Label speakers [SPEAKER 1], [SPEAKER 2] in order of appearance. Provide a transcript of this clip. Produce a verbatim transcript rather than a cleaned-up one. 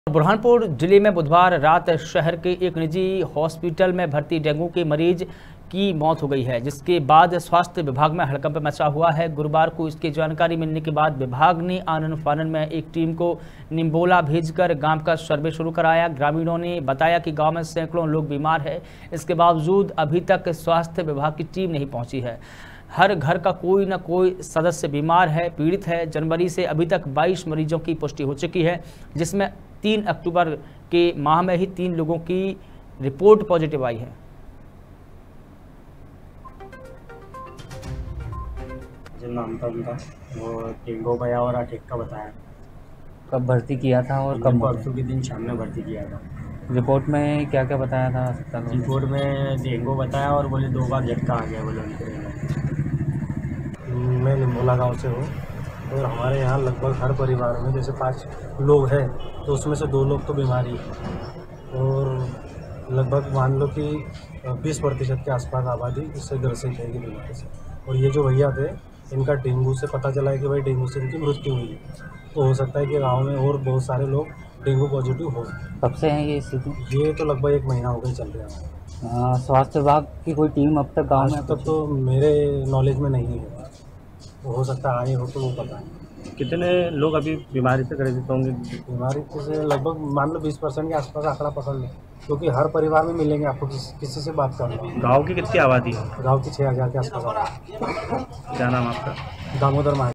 [SPEAKER 1] बुरहानपुर जिले में बुधवार रात शहर के एक निजी हॉस्पिटल में भर्ती डेंगू के मरीज की मौत हो गई है, जिसके बाद स्वास्थ्य विभाग में हड़कंप मचा हुआ है। गुरुवार को इसकी जानकारी मिलने के बाद विभाग ने आनन फानन में एक टीम को निम्बोला भेजकर गांव का सर्वे शुरू कराया। ग्रामीणों ने बताया कि गांव में सैकड़ों लोग बीमार हैं, इसके बावजूद अभी तक स्वास्थ्य विभाग की टीम नहीं पहुंची है। हर घर का कोई न कोई सदस्य बीमार है, पीड़ित है। जनवरी से अभी तक बाईस मरीजों की पुष्टि हो चुकी है, जिसमें तीन अक्टूबर के माह में ही तीन लोगों की रिपोर्ट पॉजिटिव आई है।
[SPEAKER 2] जो नाम था उनका वो डेंगू भया और अटैक का बताया।
[SPEAKER 3] कब भर्ती किया था और कब?
[SPEAKER 2] परसों के दिन शाम में भर्ती किया था।
[SPEAKER 3] रिपोर्ट में क्या क्या बताया था अस्पताल में?
[SPEAKER 2] रिपोर्ट में डेंगू बताया और बोले दो बार झटका आ गया बोले उनके।
[SPEAKER 4] मैं निम्बोला गांव से हूँ और हमारे यहाँ लगभग हर परिवार में जैसे पाँच लोग हैं तो उसमें से दो लोग तो बीमारी है और लगभग मान लो कि बीस प्रतिशत के आसपास आबादी इससे ग्रसित है बीमारी से। और ये जो भैया थे इनका डेंगू से पता चला है कि भाई डेंगू से इनकी मृत्यु हुई है, तो हो सकता है कि गांव में और बहुत सारे लोग डेंगू पॉजिटिव हो।
[SPEAKER 3] कब से हैं ये स्थिति?
[SPEAKER 4] ये तो लगभग एक महीना हो गया चल रहा है।
[SPEAKER 3] स्वास्थ्य विभाग की कोई टीम अब तक गाँव में?
[SPEAKER 4] आज तक तो मेरे नॉलेज में नहीं है, वो हो सकता है आए हो तो वो पता है।
[SPEAKER 2] कितने लोग अभी बीमारी से ग्रसित होंगे?
[SPEAKER 4] बीमारी से लगभग मान लो बीस परसेंट के आसपास आंकड़ा पकड़ लें, क्योंकि हर परिवार में मिलेंगे आपको। किस, किसी से बात करना।
[SPEAKER 2] गांव की कितनी आबादी है?
[SPEAKER 4] गांव की छः हज़ार के आसपास।
[SPEAKER 2] क्या नाम आपका?
[SPEAKER 4] दामोदर महाराज।